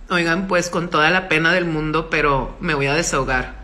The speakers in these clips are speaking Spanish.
Oigan, pues con toda la pena del mundo, pero me voy a desahogar.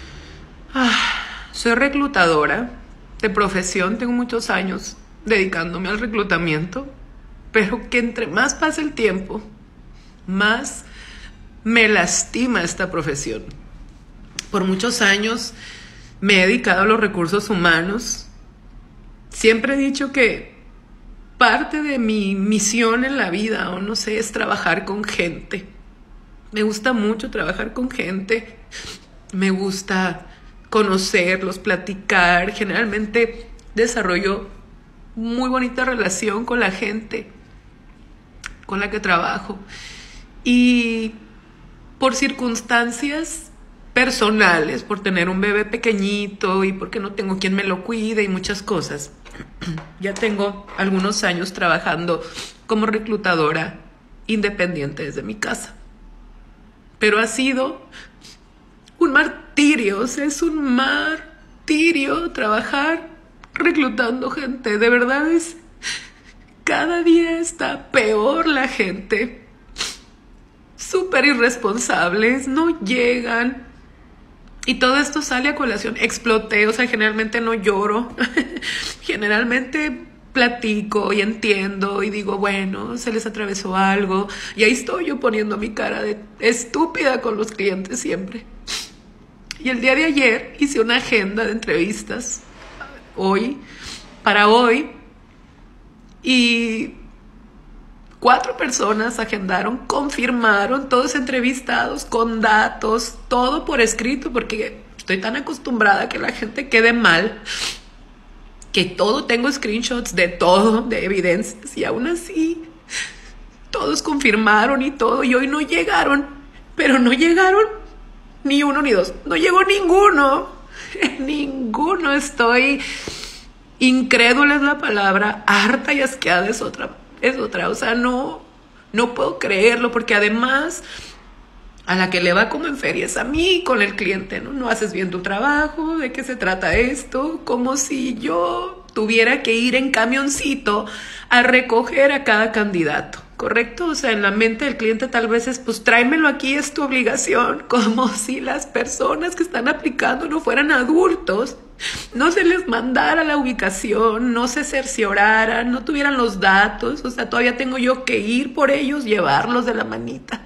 Soy reclutadora de profesión, tengo muchos años dedicándome al reclutamiento, pero que entre más pasa el tiempo, más me lastima esta profesión. Por muchos años me he dedicado a los recursos humanos. Siempre he dicho que parte de mi misión en la vida, o no sé, es trabajar con gente. Me gusta mucho trabajar con gente. Me gusta conocerlos, platicar. Generalmente desarrollo muy bonita relación con la gente con la que trabajo. Y por circunstancias personales, por tener un bebé pequeñito y porque no tengo quien me lo cuide y muchas cosas, ya tengo algunos años trabajando como reclutadora independiente desde mi casa. Pero ha sido un martirio, o sea, es un martirio trabajar reclutando gente. De verdad cada día está peor la gente. Súper irresponsables, no llegan. Y todo esto sale a colación. Exploté, o sea, generalmente no lloro. Generalmente platico y entiendo y digo, bueno, se les atravesó algo. Y ahí estoy yo poniendo mi cara de estúpida con los clientes siempre. Y el día de ayer hice una agenda de entrevistas para hoy, y 4 personas agendaron, confirmaron, todos entrevistados, con datos, todo por escrito, porque estoy tan acostumbrada a que la gente quede mal, que todo tengo screenshots de todo, de evidencias, y aún así todos confirmaron y todo, y hoy no llegaron, pero no llegaron ni uno ni dos, no llegó ninguno, ninguno. Estoy incrédula, es la palabra, harta y asqueada es otra, o sea, no puedo creerlo, porque además a la que le va como en feria es a mí con el cliente, no haces bien tu trabajo, ¿de qué se trata esto? Como si yo tuviera que ir en camioncito a recoger a cada candidato, ¿correcto? O sea, en la mente del cliente tal vez es, pues tráemelo aquí, es tu obligación, como si las personas que están aplicando no fueran adultos, no se les mandara la ubicación, no se cercioraran, no tuvieran los datos. O sea, todavía tengo yo que ir por ellos, llevarlos de la manita.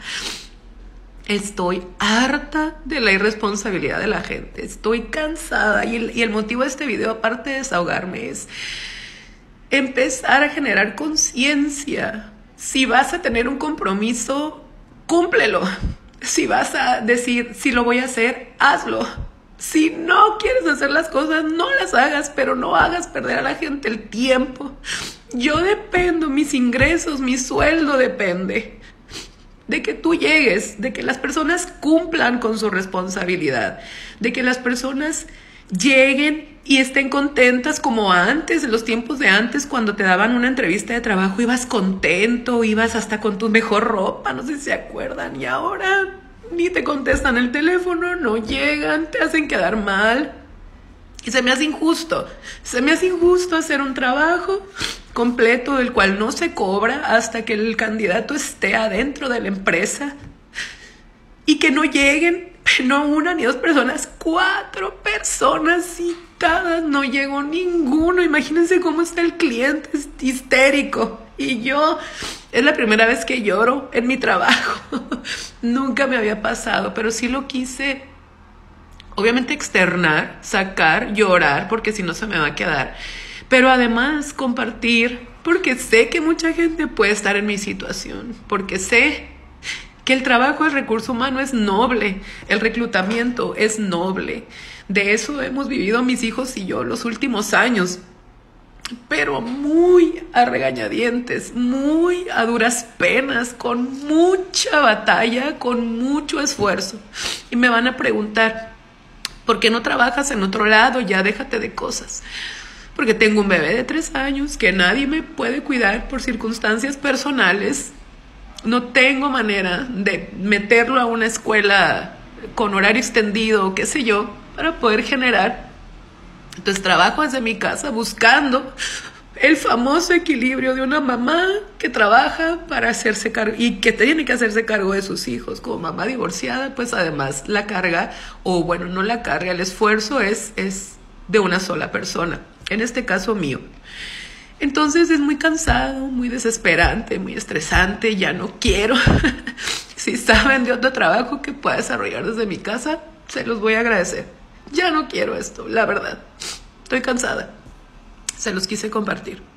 Estoy harta de la irresponsabilidad de la gente, estoy cansada, y el motivo de este video, aparte de desahogarme, es empezar a generar conciencia. Si vas a tener un compromiso, cúmplelo. Si vas a decir, si lo voy a hacer, hazlo. Si no quieres hacer las cosas, no las hagas, pero no hagas perder a la gente el tiempo. Yo dependo, mis ingresos, mi sueldo depende de que tú llegues, de que las personas cumplan con su responsabilidad, de que las personas lleguen y estén contentas como antes, en los tiempos de antes, cuando te daban una entrevista de trabajo, ibas contento, ibas hasta con tu mejor ropa, no sé si se acuerdan, y ahora ni te contestan el teléfono, no llegan, te hacen quedar mal. Y se me hace injusto hacer un trabajo completo del cual no se cobra hasta que el candidato esté adentro de la empresa, y que no lleguen, no una ni dos personas, 4 personas citadas, no llegó ninguno. Imagínense cómo está el cliente, es histérico. Y yo, es la primera vez que lloro en mi trabajo. Nunca me había pasado, pero sí lo quise, obviamente, externar, sacar, llorar, porque si no se me va a quedar. Pero además compartir, porque sé que mucha gente puede estar en mi situación, porque sé que el trabajo del recurso humano es noble, el reclutamiento es noble. De eso hemos vivido mis hijos y yo los últimos años, pero muy a regañadientes, muy a duras penas, con mucha batalla, con mucho esfuerzo. Y me van a preguntar, ¿por qué no trabajas en otro lado? Ya déjate de cosas. Porque tengo un bebé de 3 años que nadie me puede cuidar por circunstancias personales. No tengo manera de meterlo a una escuela con horario extendido, qué sé yo, para poder generar. Entonces trabajo desde mi casa buscando el famoso equilibrio de una mamá que trabaja para hacerse cargo y que tiene que hacerse cargo de sus hijos. Como mamá divorciada, pues además la carga, o bueno, no la carga, el esfuerzo es de una sola persona, en este caso mío. Entonces es muy cansado, muy desesperante, muy estresante, ya no quiero. Si saben de otro trabajo que pueda desarrollar desde mi casa, se los voy a agradecer. Ya no quiero esto, la verdad. Estoy cansada. Se los quise compartir.